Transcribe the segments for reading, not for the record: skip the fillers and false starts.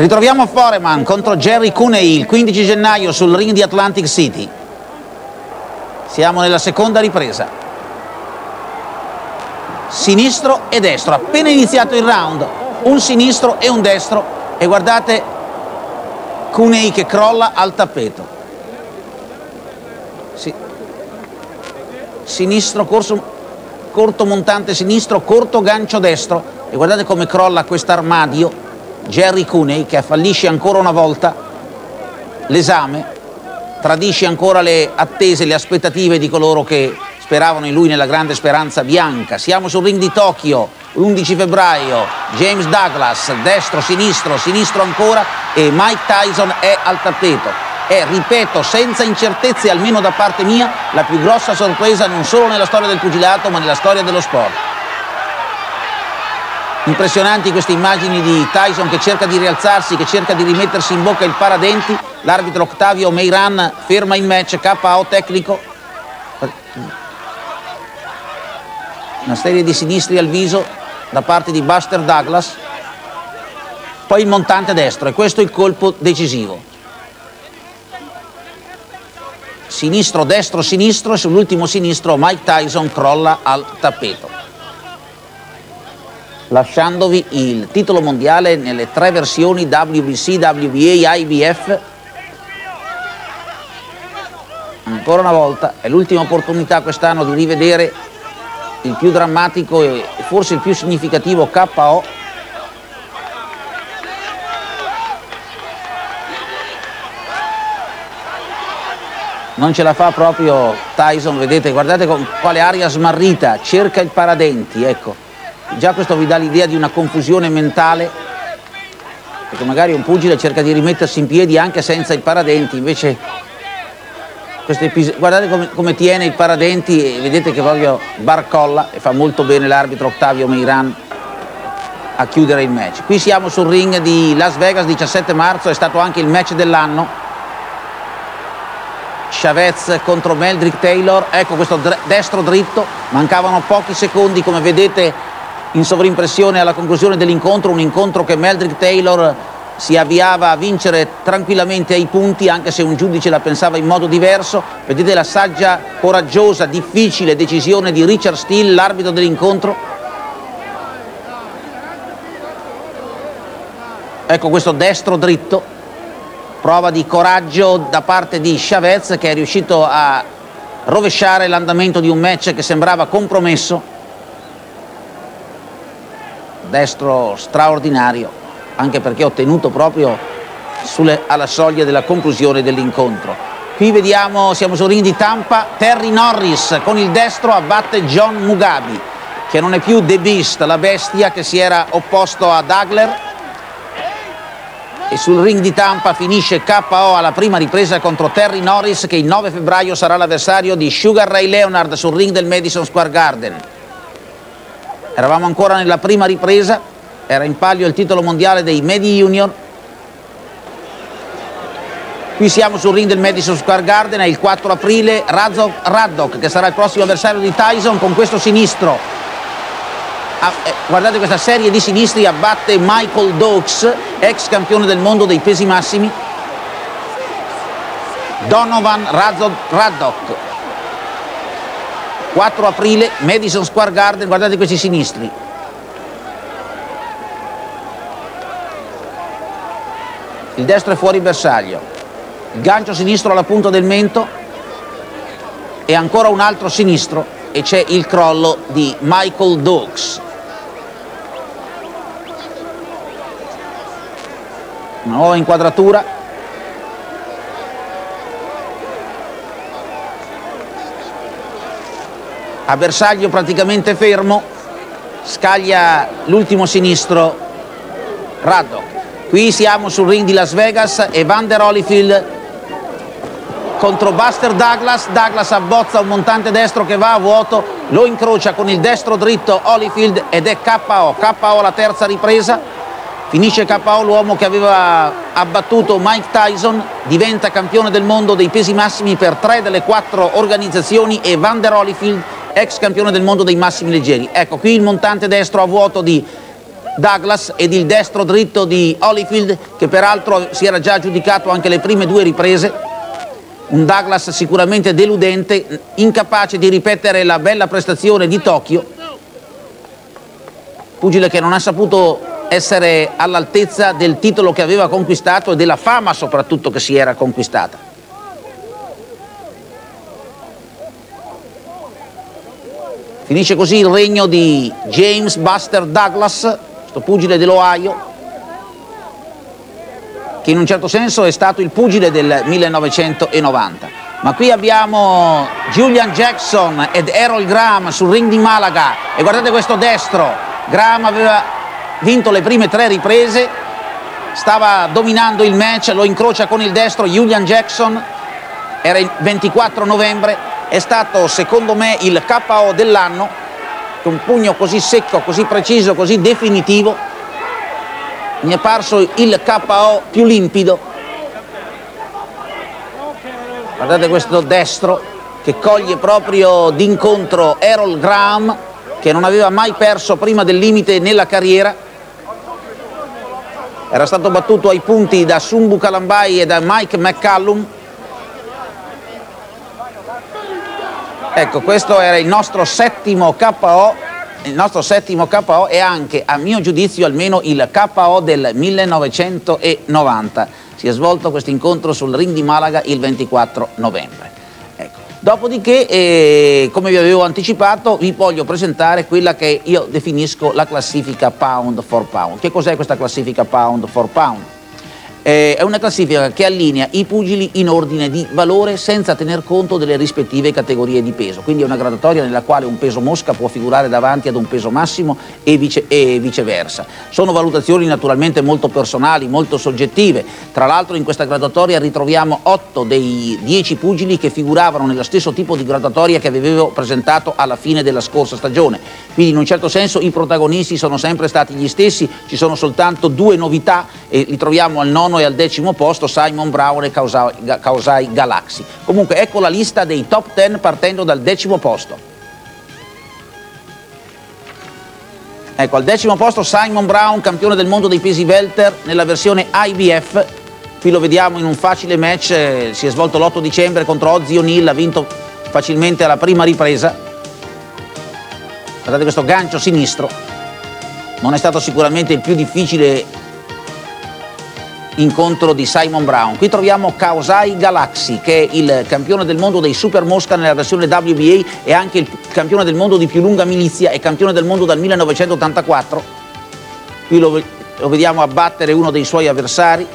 Ritroviamo Foreman contro Jerry Cooney il 15 gennaio sul ring di Atlantic City. Siamo nella seconda ripresa. Sinistro e destro, appena iniziato il round, un sinistro e un destro, e guardate Cooney che crolla al tappeto. Sinistro, corto montante sinistro, corto gancio destro, e guardate come crolla quest'armadio Jerry Cooney, che fallisce ancora una volta l'esame, tradisce ancora le attese, le aspettative di coloro che speravano in lui nella grande speranza bianca. Siamo sul ring di Tokyo, 11 febbraio, James Douglas, destro, sinistro ancora, e Mike Tyson è al tappeto. È, ripeto, senza incertezze, almeno da parte mia, la più grossa sorpresa non solo nella storia del pugilato ma nella storia dello sport. Impressionanti queste immagini di Tyson che cerca di rialzarsi, che cerca di rimettersi in bocca il paradenti. L'arbitro Octavio Meiran ferma il match, KO tecnico. Una serie di sinistri al viso da parte di Buster Douglas. Poi il montante destro, e questo è il colpo decisivo. Sinistro, destro, sinistro, e sull'ultimo sinistro Mike Tyson crolla al tappeto, lasciandovi il titolo mondiale nelle tre versioni WBC, WBA, IBF. Ancora una volta è l'ultima opportunità quest'anno di rivedere il più drammatico e forse il più significativo KO. Non ce la fa proprio Tyson, vedete, guardate con quale aria smarrita, cerca il paradenti, ecco. Già questo vi dà l'idea di una confusione mentale, perché magari un pugile cerca di rimettersi in piedi anche senza il paradenti, invece guardate come tiene il paradenti, e vedete che proprio barcolla, e fa molto bene l'arbitro Octavio Meiran a chiudere il match. Qui siamo sul ring di Las Vegas, 17 marzo, è stato anche il match dell'anno. Chavez contro Meldrick Taylor, ecco questo destro dritto, mancavano pochi secondi, come vedete in sovrimpressione alla conclusione dell'incontro, un incontro che Meldrick Taylor si avviava a vincere tranquillamente ai punti, anche se un giudice la pensava in modo diverso. Vedete la saggia, coraggiosa, difficile decisione di Richard Steele, l'arbitro dell'incontro. Ecco questo destro dritto, prova di coraggio da parte di Chavez, che è riuscito a rovesciare l'andamento di un match che sembrava compromesso. Destro straordinario, anche perché ottenuto proprio alla soglia della conclusione dell'incontro. Qui vediamo, siamo sul ring di Tampa, Terry Norris con il destro abbatte John Mugabi, che non è più The Beast, la bestia che si era opposto a Dagler, e sul ring di Tampa finisce KO alla prima ripresa contro Terry Norris, che il 9 febbraio sarà l'avversario di Sugar Ray Leonard sul ring del Madison Square Garden. Eravamo ancora nella prima ripresa, era in palio il titolo mondiale dei Medi Junior. Qui siamo sul ring del Madison Square Garden, è il 4 aprile, Raddock, che sarà il prossimo avversario di Tyson, con questo sinistro. Guardate questa serie di sinistri, abbatte Michael Dokes, ex campione del mondo dei pesi massimi. Donovan Raddock. 4 aprile, Madison Square Garden, guardate questi sinistri. Il destro è fuori bersaglio, il gancio sinistro alla punta del mento, e ancora un altro sinistro, e c'è il crollo di Michael Dokes. Una nuova inquadratura. A bersaglio praticamente fermo, scaglia l'ultimo sinistro Raddock. Qui siamo sul ring di Las Vegas, Evander Holyfield contro Buster Douglas. Douglas abbozza un montante destro che va a vuoto, lo incrocia con il destro dritto Holyfield ed è KO. KO alla terza ripresa. Finisce KO l'uomo che aveva abbattuto Mike Tyson, diventa campione del mondo dei pesi massimi per 3 delle 4 organizzazioni, e Evander Holyfield, ex campione del mondo dei massimi leggeri. Ecco qui il montante destro a vuoto di Douglas ed il destro dritto di Holyfield, che peraltro si era già aggiudicato anche le prime due riprese. Un Douglas sicuramente deludente, incapace di ripetere la bella prestazione di Tokyo. Pugile che non ha saputo essere all'altezza del titolo che aveva conquistato e della fama soprattutto che si era conquistata. Finisce così il regno di James Buster Douglas, questo pugile dell'Ohio, che in un certo senso è stato il pugile del 1990. Ma qui abbiamo Julian Jackson ed Errol Graham sul ring di Malaga, e guardate questo destro. Graham aveva vinto le prime 3 riprese, stava dominando il match, lo incrocia con il destro Julian Jackson, era il 24 novembre, è stato secondo me il KO dell'anno, con un pugno così secco, così preciso, così definitivo. Mi è parso il KO più limpido. Guardate questo destro che coglie proprio d'incontro Errol Graham, che non aveva mai perso prima del limite nella carriera. Era stato battuto ai punti da Sumbu Kalambai e da Mike McCallum. Ecco, questo era il nostro settimo KO, e anche, a mio giudizio, almeno il KO del 1990. Si è svolto questo incontro sul ring di Malaga il 24 novembre. Ecco. Dopodiché, come vi avevo anticipato, vi voglio presentare quella che io definisco la classifica pound for pound. Che cos'è questa classifica pound for pound? È una classifica che allinea i pugili in ordine di valore senza tener conto delle rispettive categorie di peso, quindi è una graduatoria nella quale un peso mosca può figurare davanti ad un peso massimo e viceversa. Sono valutazioni naturalmente molto personali, molto soggettive. Tra l'altro in questa graduatoria ritroviamo 8 dei 10 pugili che figuravano nello stesso tipo di graduatoria che avevo presentato alla fine della scorsa stagione, quindi in un certo senso i protagonisti sono sempre stati gli stessi, ci sono soltanto 2 novità e li troviamo al 9° e al 10° posto, Simon Brown e Kaosai Galaxy. Comunque ecco la lista dei top 10 partendo dal 10° posto. Ecco, al 10° posto Simon Brown, campione del mondo dei pesi welter nella versione IBF. Qui lo vediamo in un facile match, si è svolto l'8 dicembre contro Ozzy O'Neill, ha vinto facilmente alla prima ripresa. Guardate questo gancio sinistro, non è stato sicuramente il più difficile incontro di Simon Brown. Qui troviamo Kaosai Galaxy, che è il campione del mondo dei Super Mosca nella versione WBA e anche il campione del mondo di più lunga milizia e campione del mondo dal 1984. Qui lo vediamo abbattere uno dei suoi avversari,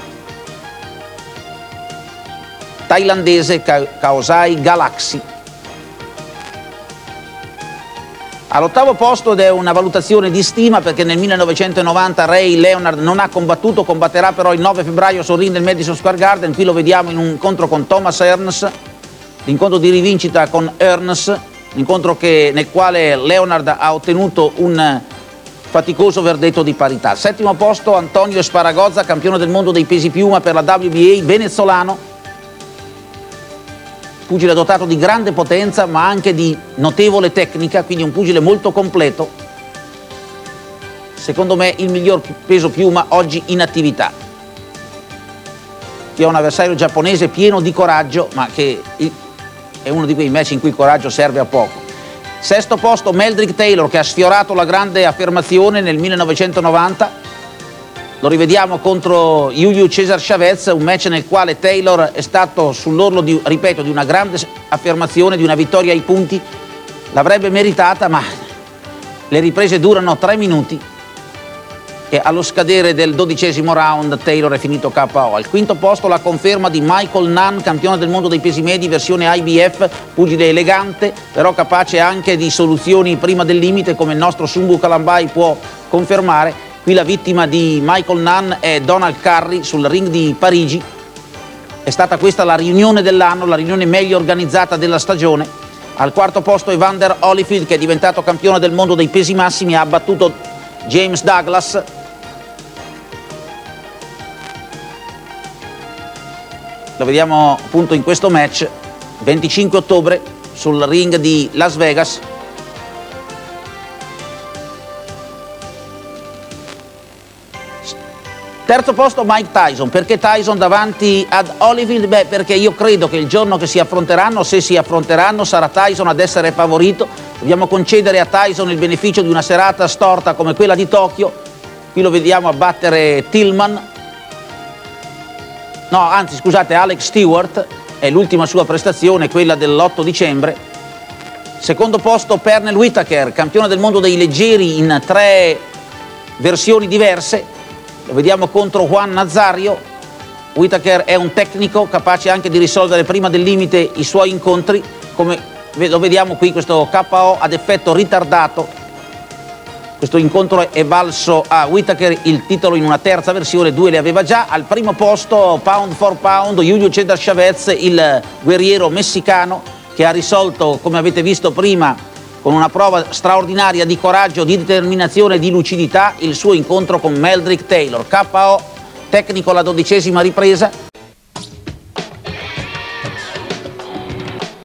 thailandese Kaosai Galaxy. All'8° posto, ed è una valutazione di stima perché nel 1990 Ray Leonard non ha combattuto, combatterà però il 9 febbraio sul ring del Madison Square Garden. Qui lo vediamo in un incontro con Thomas Hearns, l'incontro di rivincita con Hearns, l'incontro nel quale Leonard ha ottenuto un faticoso verdetto di parità. 7° posto Antonio Esparagozza, campione del mondo dei pesi piuma per la WBA, venezolano, pugile dotato di grande potenza ma anche di notevole tecnica, quindi un pugile molto completo. Secondo me il miglior peso piuma oggi in attività. Che è un avversario giapponese pieno di coraggio, ma che è uno di quei match in cui il coraggio serve a poco. 6° posto Meldrick Taylor, che ha sfiorato la grande affermazione nel 1990. Lo rivediamo contro Julio Cesar Chavez, un match nel quale Taylor è stato sull'orlo di una grande affermazione, di una vittoria ai punti. L'avrebbe meritata, ma le riprese durano 3 minuti e allo scadere del 12° round Taylor è finito KO. Al 5° posto la conferma di Michael Nunn, campione del mondo dei pesi medi versione IBF, pugile elegante però capace anche di soluzioni prima del limite, come il nostro Sumbu Kalambai può confermare. Qui la vittima di Michael Nunn è Donald Curry sul ring di Parigi. È stata questa la riunione dell'anno, la riunione meglio organizzata della stagione. Al 4° posto Evander Holyfield, che è diventato campione del mondo dei pesi massimi, ha battuto James Douglas. Lo vediamo appunto in questo match, 25 ottobre sul ring di Las Vegas. Terzo posto Mike Tyson. Perché Tyson davanti ad Holyfield? Beh, perché io credo che il giorno che si affronteranno, se si affronteranno, sarà Tyson ad essere favorito. Dobbiamo concedere a Tyson il beneficio di una serata storta come quella di Tokyo. Qui lo vediamo a battere Tillman. No, anzi, scusate, Alex Stewart. È l'ultima sua prestazione, quella dell'8 dicembre. Secondo posto Pernell Whitaker, campione del mondo dei leggeri in 3 versioni diverse. Lo vediamo contro Juan Nazario. Whitaker è un tecnico capace anche di risolvere prima del limite i suoi incontri, come lo vediamo qui, questo KO ad effetto ritardato. Questo incontro è valso a Whitaker il titolo in una terza versione, 2 le aveva già. Al primo posto, pound for pound, Julio César Chavez, il guerriero messicano, che ha risolto, come avete visto prima, con una prova straordinaria di coraggio, di determinazione e di lucidità, il suo incontro con Meldrick Taylor. KO tecnico alla 12ª ripresa.